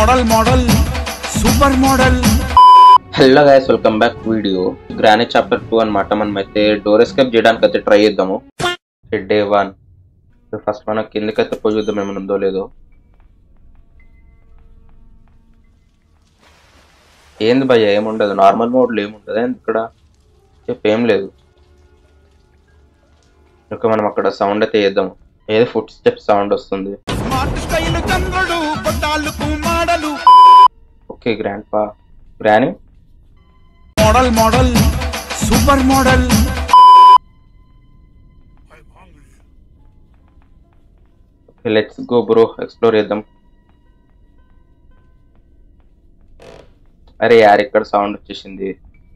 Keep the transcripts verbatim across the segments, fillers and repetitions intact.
Model model super model. Hello guys, welcome back video. Granny chapter two అనమాట. మనం అయితే door escape చేయడానికి అయితే ట్రై చేద్దాము. డే వన్ ఫస్ట్ మనం కిందకైతే పోయి చూద్దాం ఏమైనా ఉందో లేదో. ఏంది భయ్య, ఏముండదు, నార్మల్ మోడ్లో ఏముంటుంది ఇక్కడ చెప్పి ఏం లేదు. ఇంకా మనం అక్కడ సౌండ్ అయితే చేద్దాము. ఏదో ఫుట్ స్టెప్ సౌండ్ వస్తుంది. Okay grandpa Granny model model super model. Let's go bro, explore చేద్దాం. అరే యార్, ఇక్కడ సౌండ్ వచ్చేసింది.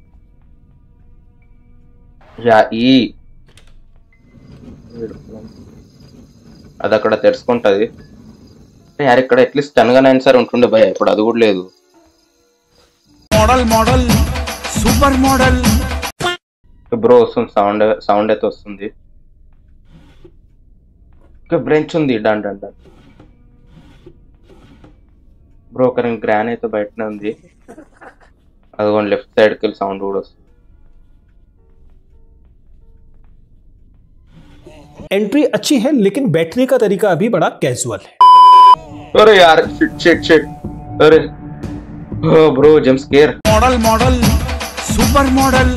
యా ఈ అది అక్కడ తెలుసుకుంటది. యార్ ఇక్కడ అట్లీస్ట్ టెన్ గా నైన్ సార్ ఉంటుండే భయ, ఇప్పుడు అది కూడా లేదు. Model model super model. Bro వస్తుంది సౌండ్, సౌండ్ అయితే వస్తుంది. బ్రెంచ్ ఉంది డాన్ డాన్ డాన్. బ్రో ఒక గ్రాన్ అయితే బయటనే ఉంది. అదిగోండి లెఫ్ట్ సైడ్కి వెళ్ళి సౌండ్ కూడా వస్తుంది. एंट्री अच्छी है लेकिन बैठने का तरीका अभी बड़ा कैजुअल है. अरे यार शिट शिट शिट. अरे ओ bro jump scare. Model model super model.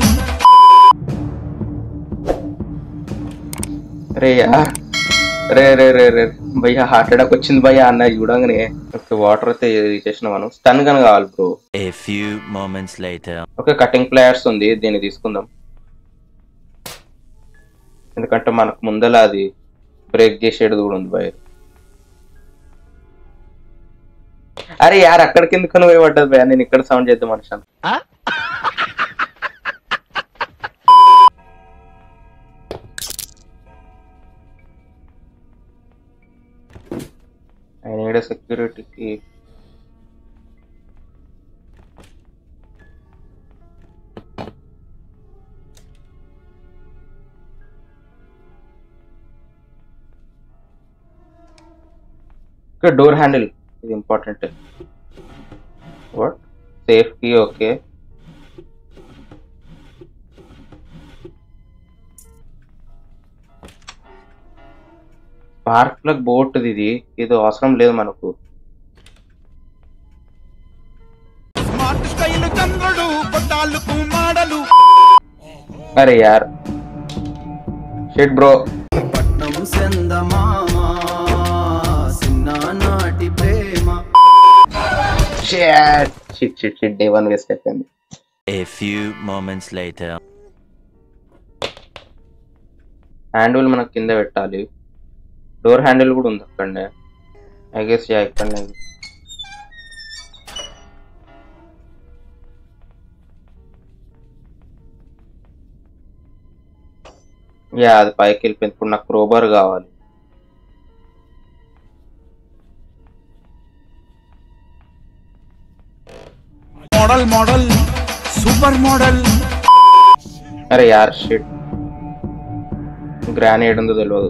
అరే యార్, రే రే రే రే భయ్యా, హార్ట్ అటాక్ వచ్చింది భయ్యా అన్న చూడంగానే. వాటర్ అయితే చేసిన మనం స్టన్ గన్ కావాలి bro. A few moments later. Okay, cutting pliers ఉంది, దీన్ని తీసుకుందాం. ఎందుకంటే మనకు ముందల అది బ్రేక్ చేసేది కూడా ఉంది భయ. అరే యార్, అక్కడికి ఎందుకు పోయి పడ్డది భయ, నేను ఇక్కడ సౌండ్ చేద్దాం మనిషి. I need a security key. Okay, door handle is important. What? Safe key, okay. Spark plug బోట్ ఇది, ఇది అవసరం లేదు మనకు. అరే యార్ shit bro. Shit shit shit shit day one waste అయిపోయింది. A few moments later. Handle మనకు కింద పెట్టాలి. డోర్ హ్యాండిల్ కూడా ఉంది అక్కడనే, ఐ గెస్. యా ఇక్కడనే. యా అది పైకి వెళ్ళిపోయింది. ఇప్పుడు నాకు క్రోబార్ కావాలి. Model model super model. అరే యార్ షిట్, గ్రానీ ఏడుందో తెలియదు.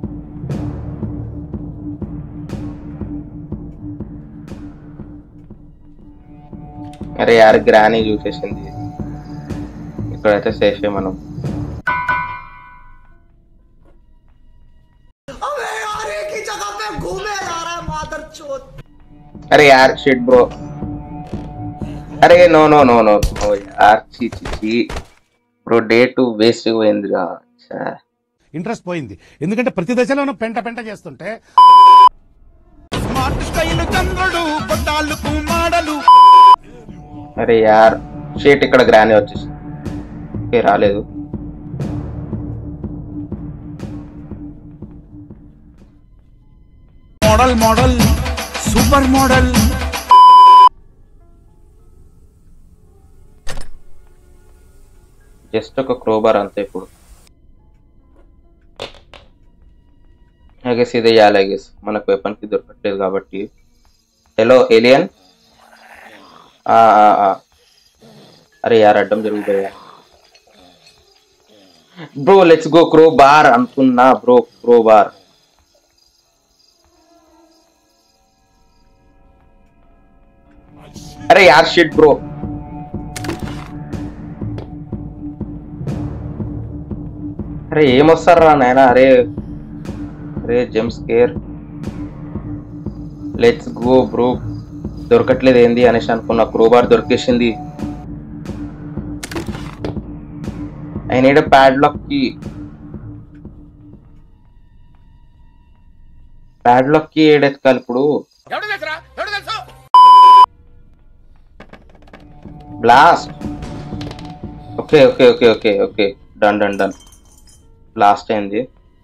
అరే యార్, గ్రానీ చూసేసింది. ఇక్కడైతే సేఫే మనం. అరే యార్ షిట్ బ్రో. అరే నో నో నో నో యార్, చీ చీ చీ బ్రో, డే టూ వేస్ట్ పోయిందిగా. ఇంట్రెస్ట్ పోయింది, ఎందుకంటే ప్రతి దశలోనూ పెంట పెంట చేస్తుంటే. అరే యార్ షేట్, ఇక్కడ గ్రానీ వచ్చేసి. ఓకే రాలేదు. Model model super model. Just ఒక క్రోబార్ అంతే. ఇప్పుడు ఐగెస్ ఇదే చేయాలి. ఐగెస్ మనకు వెపన్ కి దొరకట్లేదు కాబట్టి. Hello alien. అరే యార్ అడ్డం జరుగుతాయా bro. Let's go crowbar అనుకున్నా బ్రో, క్రో బార్. అరే యార్ షిట్ బ్రో. అరే ఏమొస్తారా నాయన. అరే అరే jump scare. Let's go bro. దొరకట్లేదు ఏంది అనేసి అనుకున్న. క్రోబార్ దొరికేసింది. I need a padlock key. Padlock key ఏడెత్తుకాలి ఇప్పుడు. Blast. Okay okay okay okay okay done done done. Blast అయింది.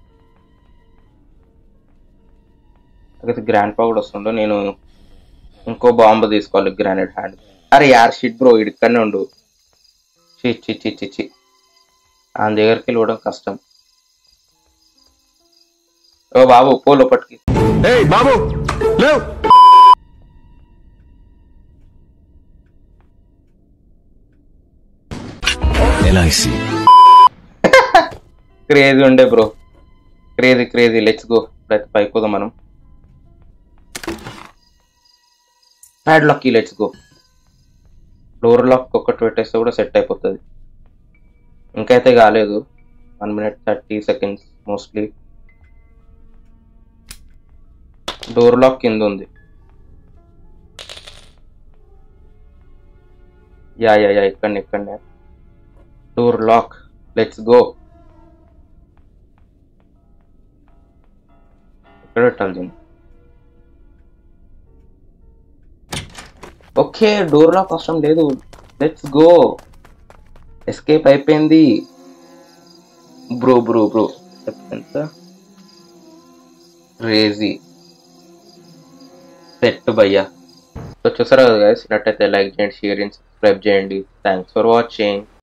అయితే గ్రాండ్ పా కూడా వస్తుండో. నేను ఇంకో బాంబు తీసుకోవాలి గ్రానైట్ హ్యాండ్. అరే యార్ షిట్ బ్రో ఇక్కడనే ఉండు. చి చి చి చి చి ఆయన దగ్గరికి వెళ్ళడం కష్టం. ఓ బాబు పో లోపటికి. బాబు లేవు. క్రేజీ ఉండే bro. Crazy crazy. Let's go. పైపోదాం మనం. ప్యాడ్ లాక్ కి లెట్స్ గో. డోర్ లాక్ ఒక్కటి పెట్టేస్తే కూడా సెట్ అయిపోతుంది. ఇంకైతే కాలేదు. One minute thirty seconds mostly. Door lock కింద ఉంది. యా యా యా ఇక్కడనే ఇక్కడనే డోర్ లాక్. Let's go. ఎక్కడ పెట్టాలి దీన్ని? ఓకే డోర్ లాక్ అవసరం లేదు. Let's go. ఎస్కేప్ అయిపోయింది బ్రో బ్రో బ్రో. ఎంత క్రేజీ సెట్ భయ్యా. సో చూసారా కదా గైస్. నట్టయితే లైక్ చేయండి, షేర్ చేయండి, సబ్స్క్రైబ్ చేయండి. Thanks for watching.